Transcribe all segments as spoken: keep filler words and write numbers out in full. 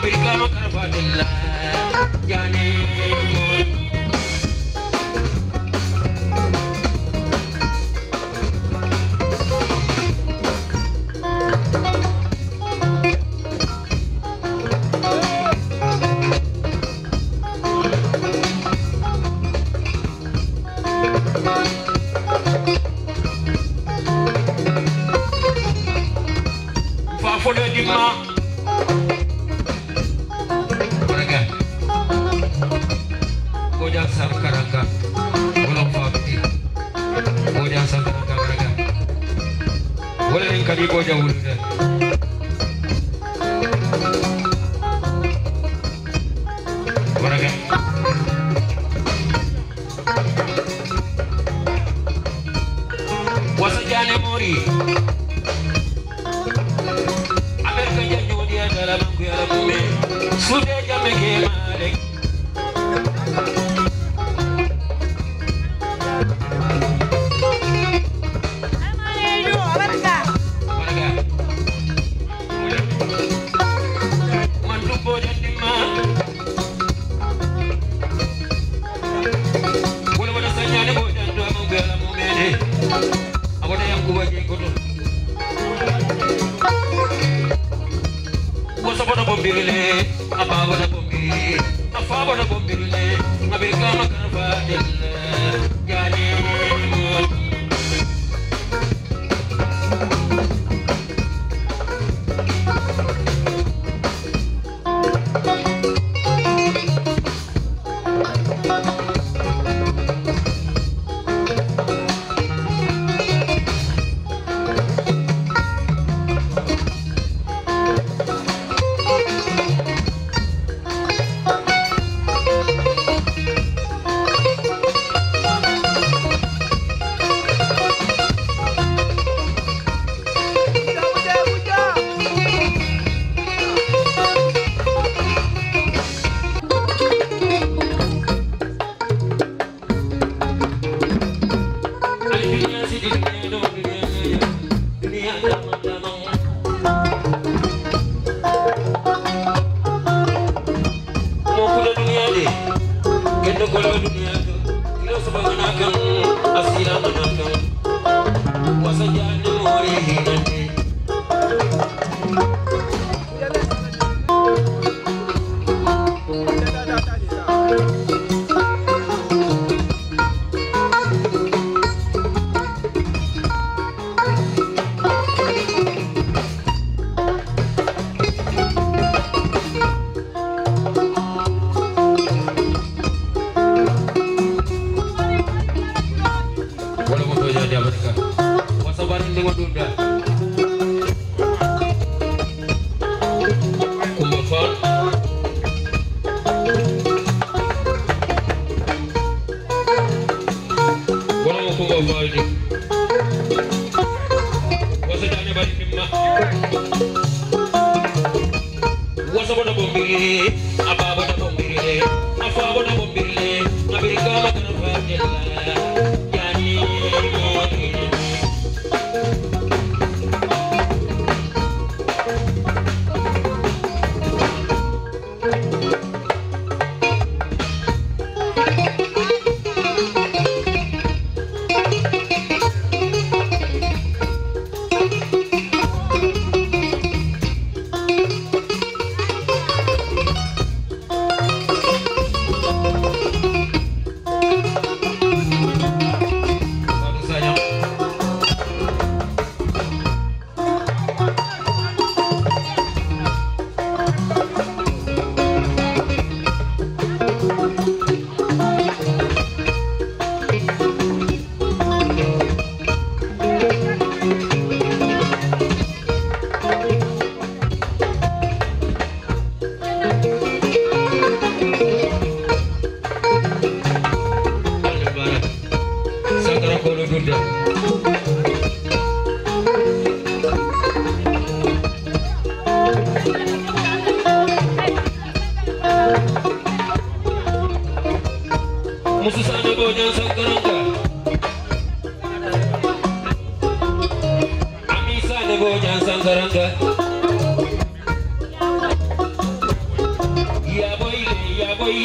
Amerika makarfadilla yani Fafo de Dima Gojang Sakaranga, Bolong Fakti, Gojang Sakaranga mereka. Boleh yang kali Gojang Ulda. Mereka. Wasajane Mori. Amerika janjo dia dalam kuala bumi. Sudah jam kemalek. Bombirle, apa wana bombirle, apa wana bombirle, Amerika makarfadilla, yani Mususana Gojang Sakaranga, Amisana Gojang Sakaranga, boy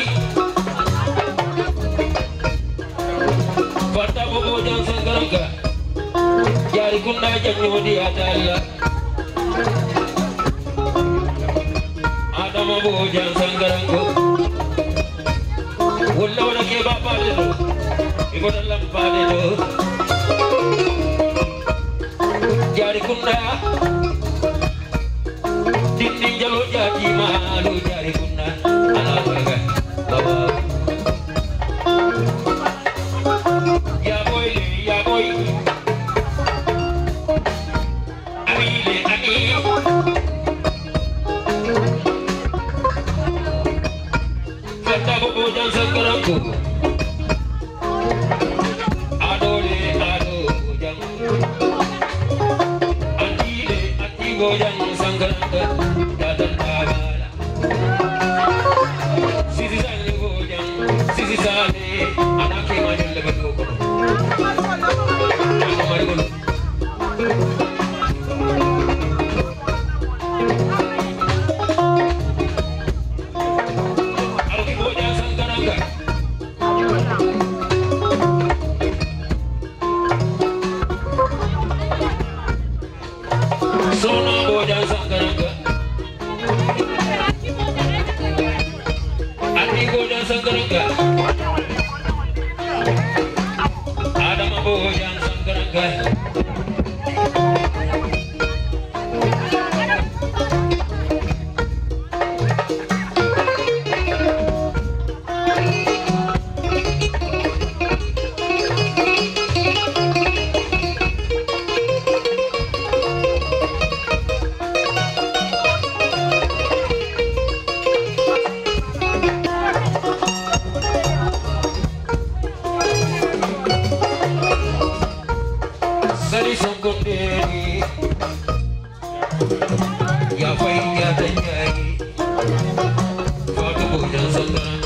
Fata bobo jan sangaranga Jari kunda janyo di adala Adama bobo jan sangaranga Walla wala ke bapa dedo Igo dalam padedo Jari kunda Dinding jalo jadi malu jari kunda Anak baga baba Ya boy ya boy Amile ami Fata bobo jan sangarangku Adole ado jang Andile atigo jang sangarangka Dadan babala Sisi sani go jang Sisi sani Anake majul lebe kono Ano marigolo Sona bojan sangaranga Ati bojan sangaranga Adama bojan sangaranga Sari songkondeni Ya fai ya tanjai Fatu bojan sangaranga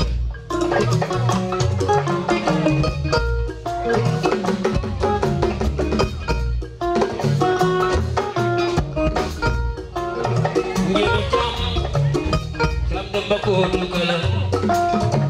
Nyeri jam Jam dembako dukalan